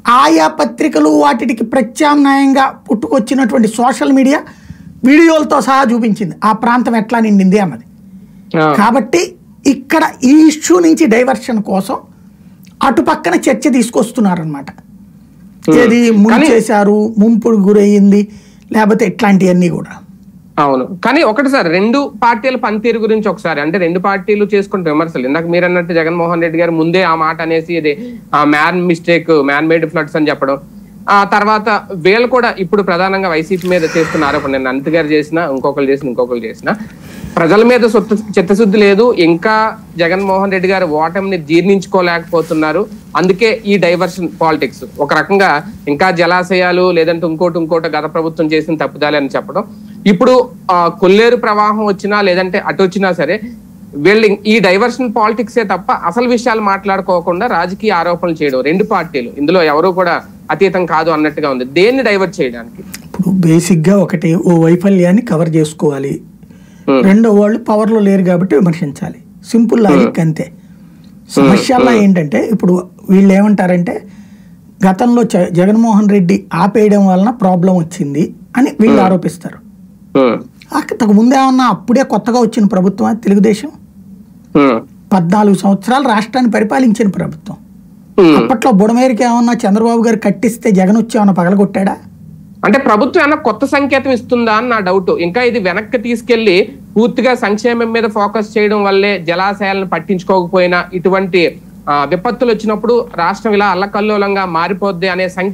ఆయా పత్రికలు వాటికి ప్రత్యామ్నాయంగా పుట్టుకొచ్చినటువంటి సోషల్ మీడియా వీడియోలతో సహా చూపించింది ఆ ప్రాంతం ఎట్లా నిండింది అన్నది. కాబట్టి ఇక్కడ ఈ ఇష్యూ నుంచి డైవర్షన్ కోసం అటు పక్కన చర్చ తీసుకొస్తున్నారనమాట. ఏది ముందు చేశారు, ముంపుడు గురయ్యింది, లేకపోతే ఇట్లాంటివన్నీ కూడా. అవును, కానీ ఒకటి సార్, రెండు పార్టీల పనితీరు గురించి ఒకసారి, అంటే రెండు పార్టీలు చేసుకుంటే విమర్శలు, ఇందాక మీరు అన్నట్టు జగన్మోహన్ రెడ్డి గారు ముందే ఆ మాట అనేసి ఇది man mistake, man made floods అని చెప్పడం, ఆ తర్వాత వీళ్ళు కూడా ఇప్పుడు ప్రధానంగా వైసీపీ మీద చేస్తున్న ఆరోపణ, నేను అనంత్ గారు చేసిన, ఇంకొకరు చేసిన ప్రజల మీద చిత్తశుద్ధి లేదు, ఇంకా జగన్మోహన్ రెడ్డి గారు ఓటమిని జీర్ణించుకోలేకపోతున్నారు, అందుకే ఈ డైవర్షన్ పాలిటిక్స్, ఒక రకంగా ఇంకా జలాశయాలు లేదంటే ఇంకోటి గత ప్రభుత్వం చేసిన తప్పుదాలి అని చెప్పడం. ఇప్పుడు కొల్లేరు ప్రవాహం వచ్చినా లేదంటే అటు వచ్చినా సరే వీళ్ళు ఈ డైవర్షన్ పాలిటిక్సే తప్ప అసలు విషయాలు మాట్లాడుకోకుండా రాజకీయ ఆరోపణలు చేయడం, రెండు పార్టీలు ఇందులో ఎవరు కూడా అతీతం కాదు అన్నట్టుగా ఉంది. దేన్ని డైవర్ట్ చేయడానికి? ఇప్పుడు బేసిక్ గా ఒకటి, ఓ వైఫల్యాన్ని కవర్ చేసుకోవాలి, రెండో వాళ్ళు పవర్ లో లేరు కాబట్టి విమర్శించాలి, సింపుల్ లాజిక్ అంతే. సమస్యల్లో ఏంటంటే ఇప్పుడు వీళ్ళు ఏమంటారంటే గతంలో జగన్మోహన్ రెడ్డి ఆపేయడం వలన ప్రాబ్లం వచ్చింది అని వీళ్ళు ఆరోపిస్తారు. అంతకు ముందేమన్నా అప్పుడే కొత్తగా వచ్చిన ప్రభుత్వం తెలుగుదేశం, 14 సంవత్సరాలు రాష్ట్రాన్ని పరిపాలించిన ప్రభుత్వం. అప్పట్లో బుడమేరికి ఏమన్నా చంద్రబాబు గారు కట్టిస్తే జగన్ వచ్చి ఏమన్నా పగలగొట్టాడా? అంటే ప్రభుత్వం ఏమన్నా కొత్త సంకేతం ఇస్తుందా అని నా డౌట్. ఇంకా ఇది వెనక్కి తీసుకెళ్లి పూర్తిగా సంక్షేమం మీద ఫోకస్ చేయడం వల్లే జలాశయాలను పట్టించుకోకపోయినా ఇటువంటి విపత్తులు వచ్చినప్పుడు రాష్ట్రం ఇలా అల్లకల్లోలంగా మారిపోద్ది అనే